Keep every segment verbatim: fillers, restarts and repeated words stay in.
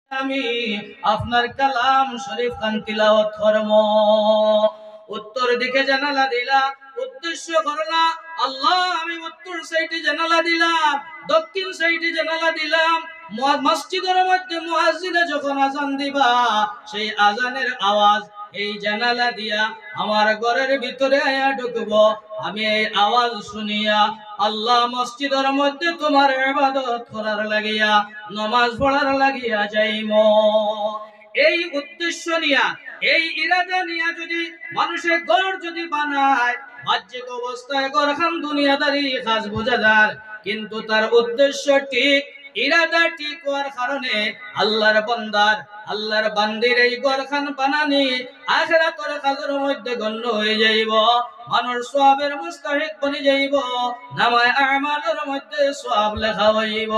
আমি আপনার কালাম শরীফ খান তিলাওয়াত করব। উত্তর দিকে জানালা দিলা, উদ্দেশ্য করলা আল্লাহ আমি উত্তর সাইডে জানালা দিলাম, দক্ষিণ সাইডে জানালা দিলাম। মসজিদের মধ্যে মুয়াজ্জিনে যখন আজান দিবা সেই আজানের আওয়াজ এই জানালা দিয়া আমার ঘরের ভিতরে আয়া ঢুকবো। আমি এই আওয়াজ শুনিয়া আল্লাহ মসজিদের মধ্যে তোমার ইবাদত করার লাগিয়া নামাজ পড়ার লাগিয়া যাইমো। এই উদ্দেশ্য নিয়া এই ইরাদা নিয়া যদি মানুষের ঘর যদি বানায়, বাহ্যিক অবস্থায় ঘরখান দুনিয়াদারি কাজ বোঝা যায়, কিন্তু তার উদ্দেশ্য ঠিক, ইরাদা ঠিক হওয়ার কারণে আল্লাহর বান্দার আল্লাহর বান্দির এই ঘরখান বানানি আখিরাতের কাজের মধ্যে গণ্য হয়ে যাইব। মানুষ সওয়াবের মুস্তাহিক বনে যাইব, নামায়ে আমালের মধ্যে সওয়াব লেখা হইব।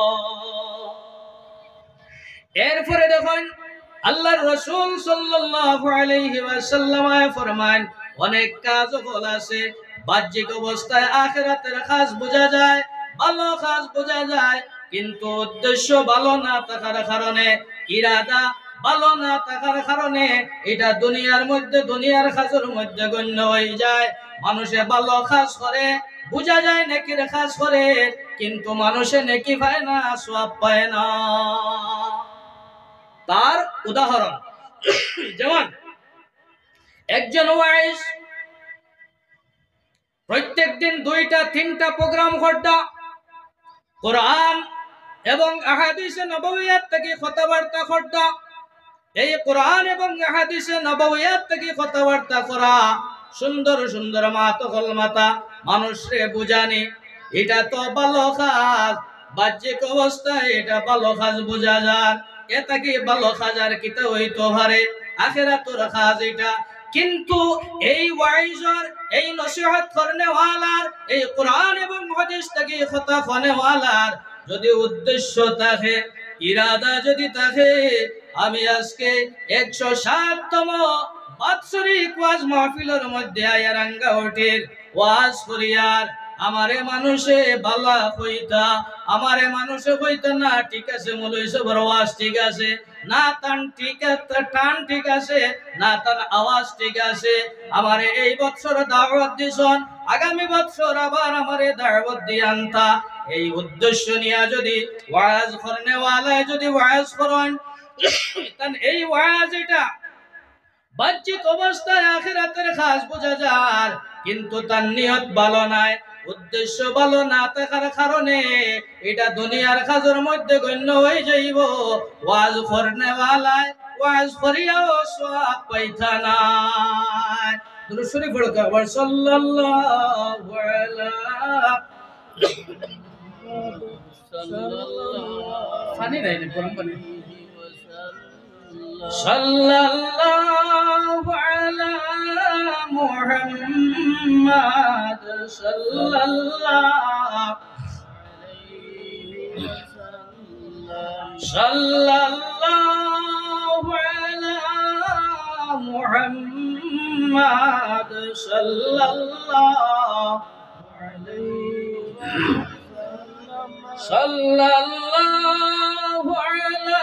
এরপরে দেখুন আল্লাহর রাসূল সাল্লাল্লাহু আলাইহি ওয়াসাল্লাম ফরমান, অনেক কাজ হল আছে বাহ্যিক অবস্থায় আখিরাতের কাজ বোঝা যায়, ভালো কাজ বোঝা যায়, কিন্তু উদ্দেশ্য ভালো না থাকার কারণে, ইরাদা ভালো না থাকার কারণে এটা দুনিয়ার মধ্যে দুনিয়ার কাজের মধ্যে গণ্য হয়ে যায়। মানুষে ভালো কাজ করে, বোঝা যায় নেকির কাজ করে, কিন্তু মানুষে নেকি পায় না, সওয়াব পায় না। তার উদাহরণ যেমন একজন ওয়াইজ প্রত্যেক দিন দুইটা তিনটা প্রোগ্রাম করতা, কোরআন এবং আহাদিসে নববিয়াত থেকে কথাবার্তা করতা। এই কোরআন এবং আহাদিসে নববিয়াত থেকে কথাবার্তা করা, সুন্দর সুন্দর মাত কলমাতা মানুষরে বুঝানি, এটা তো ভালো কাজ। বাহ্যিক অবস্থায় এটা ভালো কাজ বোঝা যায়, এটা কি ভালো কাজ আর কিতা হইতো পারে, আখিরাতের কাজ এটা। কিন্তু এই ওয়াইজর এই নসিহত করনেওয়ালার এই কোরআন এবং হাদিস থেকে কথা ফনেওয়ালার যদি উদ্দেশ্য থাকে, ইরাদা যদি থাকে, আমি আজকে একশো ষাটতম বাৎসরিক ওয়াজ মাহফিলের মধ্যে আয়া রাঙ্গাউটির ওয়াজ করিয়ার আমারে মানুষে বালা কইতা, আমারে মানুষে কইতা না ঠিক আছে মৌলভী সাহেবের ওয়াজ ঠিক আছে, না তান ঠিক আছে, টান ঠিক আছে, না তান আওয়াজ ঠিক আছে, আমারে এই বছর দাওয়াত দিছন, আগামী বছর আবার আমারে দাওয়াত দিয়ান্তা। এই উদ্দেশ্য নিয়ে যদি ওয়াজ করনেওয়ালায় যদি ওয়াজ করেন, তান এই ওয়াজ এটা বাহ্যিক অবস্থায় আখিরাতের কাজ বোঝা যায়, কিন্তু তার নিয়ত ভালো নাই, উদ্দেশ্য ভালো না থাকার কারণে এটা দুনিয়ার কাজের মধ্যে গণ্য হয়ে যাইব। ওয়াজ করনেওয়ালায় ওয়াজ করিয়াও সওয়াব পাইতা না। দুরূদ শরীফ পড়ো আবার সাল্লাল্লাহু আলা পানি নাই না গরম পানি সাল্লাল্লাহু আলা মুহাম্মাদ সাল্লাল্লাহু সাল্লাল্লাহু আলা মুহাম্মাদ সাল্লাল্লাহু আলাইহি সাল্লাল্লাহু আলা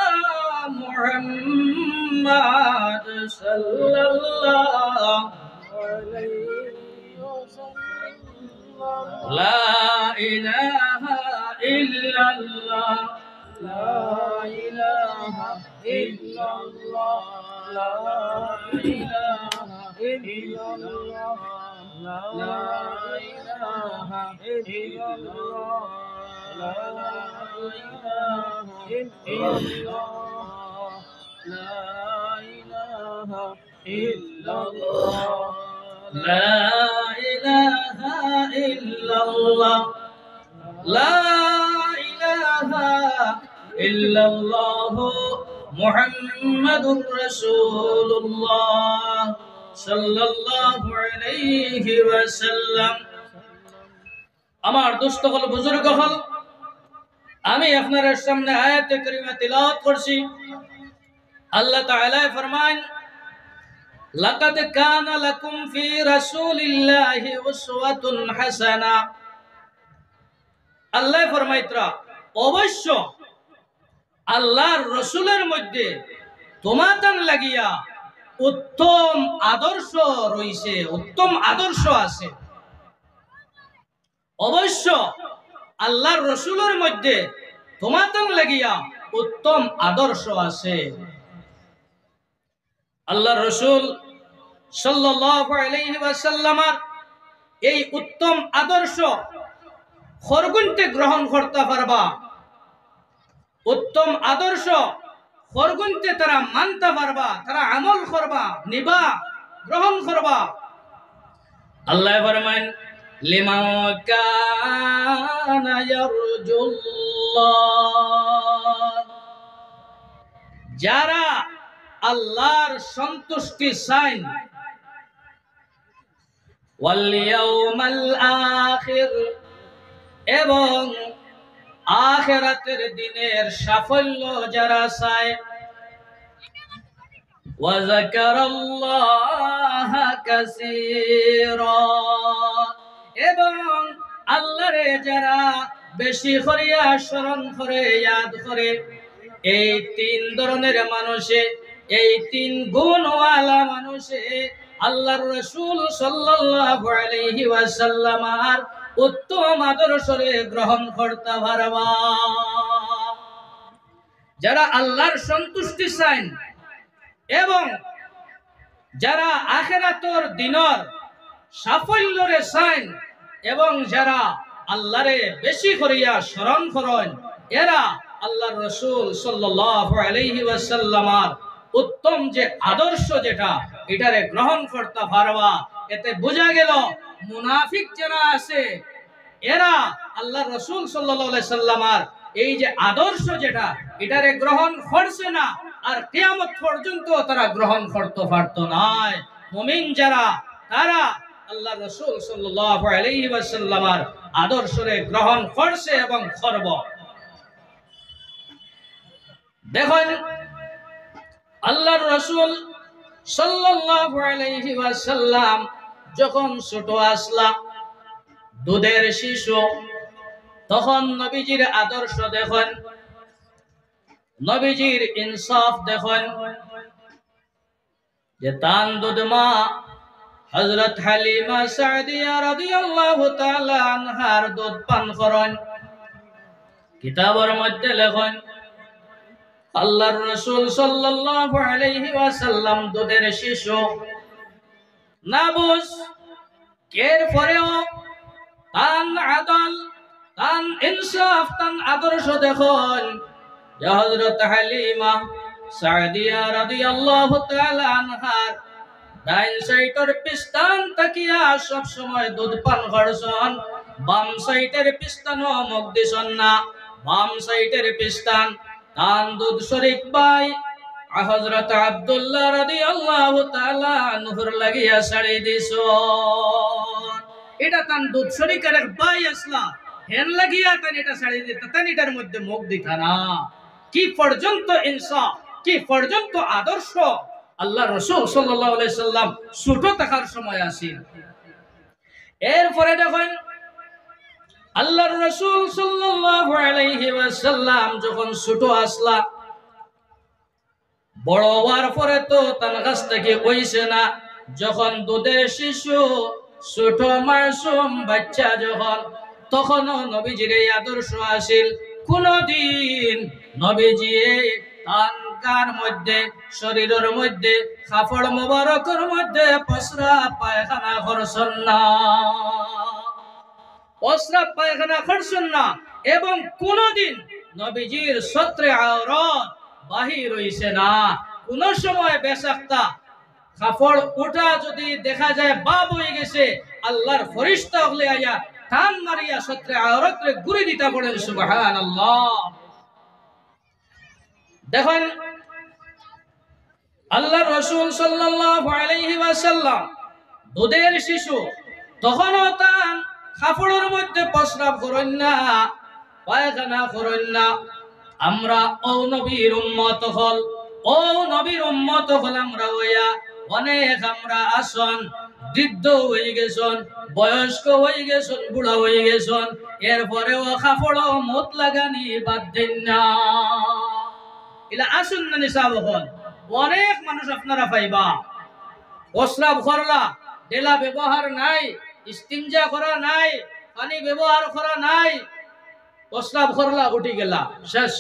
মুহাম্মাদ সাল্লাল্লাহু আলাইহি ওয়াসাল্লাম। লা ইলাহা ইল্লাল্লাহ, লা ইলাহা ইল্লাল্লাহ, লা ইলাহা ইল্লাল্লাহ, লা ইলাহা ইল্লাল্লাহ, লা ইলাহা ইল্লাল্লাহ, লা ইলাহা ইল্লাল্লাহ, লা ইলাহা ইল্লাল্লাহ, লা ইলাহা ইল্লাল্লাহ মুহাম্মাদুর রাসূলুল্লাহ সাল্লাল্লাহু আলাইহি ওয়াসাল্লাম। আমার দোস্ত হল, বুজুর্গ হল, আমি আপনার সামনে আয়াতে কারিমা তিলাওয়াত করছি। আল্লাহ তাআলা ফরমান, লাকাদ কানা লাকুম ফি রাসূলিল্লাহি উসওয়াতুন হাসানাহ। আল্লাহ ফরমাইতরা, অবশ্য আল্লাহর রসুলের মধ্যে তোমাতান লাগিয়া উত্তম আদর্শ রইছে, উত্তম আদর্শ আছে। অবশ্য আল্লাহর রসুলের মধ্যে তোমাতান লাগিয়া উত্তম আদর্শ আছে। আল্লাহর রসুল সাল্লাল্লাহু আলাইহি ওয়াসাল্লামের এই উত্তম আদর্শ খরগুনতে গ্রহণ করতে পারবা, উত্তম আদর্শ খরগুনতে তারা মানতে পারবা, তারা আমল করবা, নিবা, গ্রহণ করবা। আল্লাহ ফরমান লিমান কানা ইয়ারজুল্লাহ, যারা আল্লাহর সন্তুষ্টি চান, ওয়াল ইয়াউমাল আখির, এবং আখিরাতের দিনের সাফল্য যারা চায়, ওয়া যাকারাল্লাহা কাসীরা, এবং আল্লাহরে যারা বেশি করিয়া স্মরণ করে, ইয়াদ করে। এই তিন ধরনের মানুষে, এই তিন গুণওয়ালা মানুষে আল্লাহর রাসূল সাল্লাল্লাহু আলাইহি ওয়াসাল্লামের উত্তম আদর্শরে গ্রহণ করতে পারবা। যারা আল্লাহর সন্তুষ্টি চান এবং যারা আখিরাতের দিনের সাফল্যরে চান এবং যারা আল্লাহরে বেশি করিয়া স্মরণ করেন, এরা আল্লাহর রাসূল সাল্লাল্লাহু আলাইহি ওয়াসাল্লামের উত্তম যে আদর্শ যেটা, এটারে গ্রহণ করতে পারবা। এতে বোঝা গেল মুনাফিক যারা আছে এরা আল্লাহর রাসূল সাল্লাল্লাহু আলাইহি ওয়াসাল্লামের এই যে আদর্শ যেটা, এটারে গ্রহণ করছে না, আর কিয়ামত পর্যন্ত তারা গ্রহণ করতে পারত না। মুমিন যারা, তারা আল্লাহর রাসূল সাল্লাল্লাহু আলাইহি ওয়াসাল্লামের আদর্শরে গ্রহণ করছে এবং করব। দেখুন, আল্লাহর রাসূল সাল্লাল্লাহু আলাইহি ওয়াসাল্লাম যখন ছোট আসলা, দুধের শিশু, তখন নবীজির আদর্শ দেখুন, নবীজির ইনসাফ দেখুন। যে তান দুধ মা হযরত হালিমা সাদিয়া রাদিয়াল্লাহু তাআলা আনহার দুধ পান করেন। কিতাবের মধ্যে লেখেন আল্লাহর রাসূল সাল্লাল্লাহু আলাইহি ওয়াসাল্লাম দুধের শিশু না বুঝ, এর পরেও তান আদল, তান ইনসাফ, তান আদর্শ দেখুন। যে হযরত হালিমা সাদিয়া রাদিয়াল্লাহু তাআলা আনহার ডাইন সাইডের পিস্তান তাকিয়া সব সময় দুধ পান করছেন, বাম সাইডের পিস্তানও মুখ দিছেন না। বাম সাইডের পিস্তান তান দুধ শরীক ভাই হযরত আব্দুল্লাহ রাদিয়াল্লাহু তাআলা আনহুর লাগিয়া ছাড়ি দিছেন। এটা তান দুধ শরীকের এক ভাই আসলা, হেন লাগিয়া তান এটা ছাড়ি দিত, তান এটার মধ্যে মুখ দিত না। কি পর্যন্ত ইনসাফ, কি পর্যন্ত আদর্শ আল্লাহ রাসূল সাল্লাল্লাহু আলাইহি সাল্লাম ছোট থাকার সময় আসেন। এরপরে দেখেন আল্লাহর রাসূল সাল্লাল্লাহু আলাইহি ওয়াসাল্লাম যখন ছোট আসলা, বড় হওয়ার পরে তো তার কাছ থেকে কইছে না। যখন দুধের শিশু, ছোট মাসুম বাচ্চা যখন, তখনও নবীজির এই আদর্শ আসিল। কোনদিন নবীজি তান কার মধ্যে, শরীরের মধ্যে, কাপড় মোবারকের মধ্যে প্রস্রাব পায়খানা করছেন না, প্রস্রাব পায়খানা করছেন না। এবং কোনদিন নবীজির সত্রে আওরাত বাহির হইছে না। কোন সময় বেশাক্তা কাপড় ওটা যদি দেখা যায় বাব হয়ে গেছে, আল্লাহর ফেরেশতা হলে আয়া টান মারিয়া সত্রে আওরাতরে গুড়ি দিতে পড়েন। সুবহানাল্লাহ। দেখেন আল্লাহর রাসূল সাল্লাল্লাহু আলাইহি ওয়াসাল্লাম দুধের শিশু, তখনও তান কাপড়ের মধ্যে প্রস্রাব করেন না, পায়খানা করেন না। আমরা ও নবীর উম্মত হল, ও নবীর উম্মত হল আমরা হইয়া অনেক আমরা আসন বৃদ্ধ হয়ে গেছেন, বয়স্ক হয়ে গেছেন, বুড়া হয়ে গেছেন, এরপরেও কাপড় মত লাগানি বাদ দেন না। ইলা আসুন না নিসা বহন অনেক মানুষ আপনারা পাইবা প্রস্রাব করলা ডেলা ব্যবহার নাই ইস্তিনজা করা নাই পানি ব্যবহার করা নাই প্রস্রাব করলা উঠি গেলা শেষ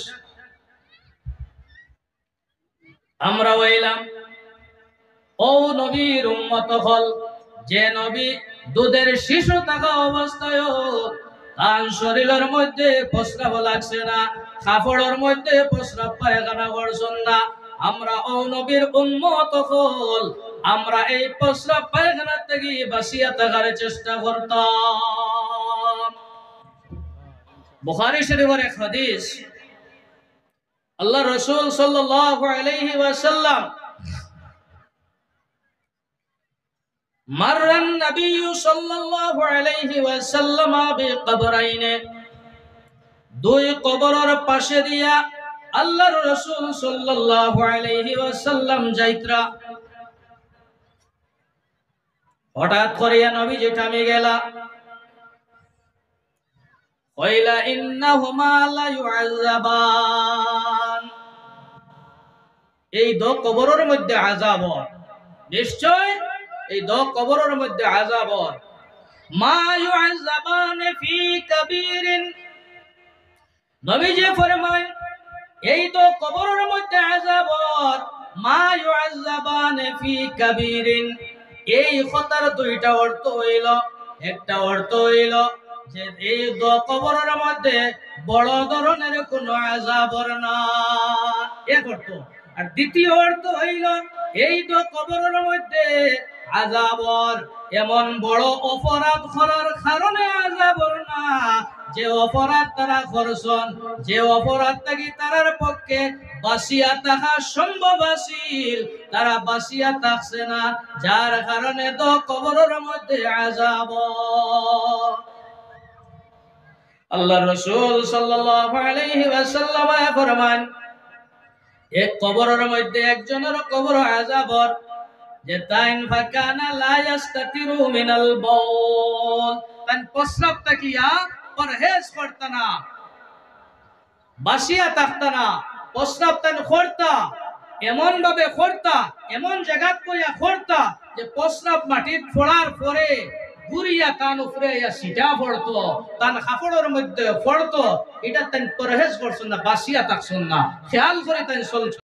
আমরা হইলাম ও নবীর উম্মত হল যে নবী দুধের শিশু থাকা অবস্থায় তার শরীরের মধ্যে প্রস্রাব লাগছে না কাপড়ের মধ্যে প্রস্রাব পায়খানা করছেন না আমরা ও নবীর উম্মত হল আমরা এই প্রস্রাব পায়খানা থেকে বাঁচিয়া থাকার চেষ্টা করতাম বুখারী শরীফের এক হাদিস আল্লাহ রাসূল সাল্লাল্লাহু আলাইহি ওয়াসাল্লাম মাররান নবী সাল্লাল্লাহু আলাইহি ওয়াসাল্লাম বিকবরাইনে দুই কবরের পাশে দিয়া আল্লাহর রাসূল সাল্লাল্লাহু আলাইহি ওয়াসাল্লাম যাইত্রা হঠাৎ করিয়া নবী যে থামে গেলা কইলা ইন্নাহুমা লা ইউআযাবান এই দো কবরের মধ্যে আযাব নিশ্চয় এই দো কবরের মধ্যে আযাব মা ইউআযাবান ফি কাবীরিন নবীজি ফরমান এই দো কবরের মধ্যে আযাব মা ইউআযাবান ফি কাবীরিন এই কথার দুইটা অর্থ হইল একটা অর্থ হইল যে এই দো কবরের মধ্যে বড় ধরনের কোন আযাব না এক অর্থ আর দ্বিতীয় অর্থ হইল এই দো কবরের মধ্যে আযাবর এমন বড় অপরাধ করার কারণে আযাবর না যে অপরাধ তারা করছেন যে অপরাধ থেকে তারার পক্ষে বাঁচিয়া থাকা সম্ভব আছিল তারা বাঁচিয়া থাকছে না যার কারণে দো কবরের মধ্যে আযাব আল্লাহ রাসূল সাল্লাল্লাহু আলাইহি ওয়াসাল্লাম ফরমান এক কবরের মধ্যে একজনের কবর আযাবর যে তাইন ফাকানা লা ইস্তাতিরু মিনাল বাউল তান প্রস্রাব তাকিয়া পরহেজ করতা না বাসিয়া থাকতা না প্রস্রাব তান করতা এমন ভাবে করতা এমন জায়গাত কইয়া করতা যে প্রস্রাব মাটির পড়ার পরে গুরিয়া কান উপরে ইয়া সিটা পড়তো তান কাপড়ের মধ্যে পড়তো এটা তান পরহেজ করছেন না বাসিয়া থাকছেন না খেয়াল করে তান চলছে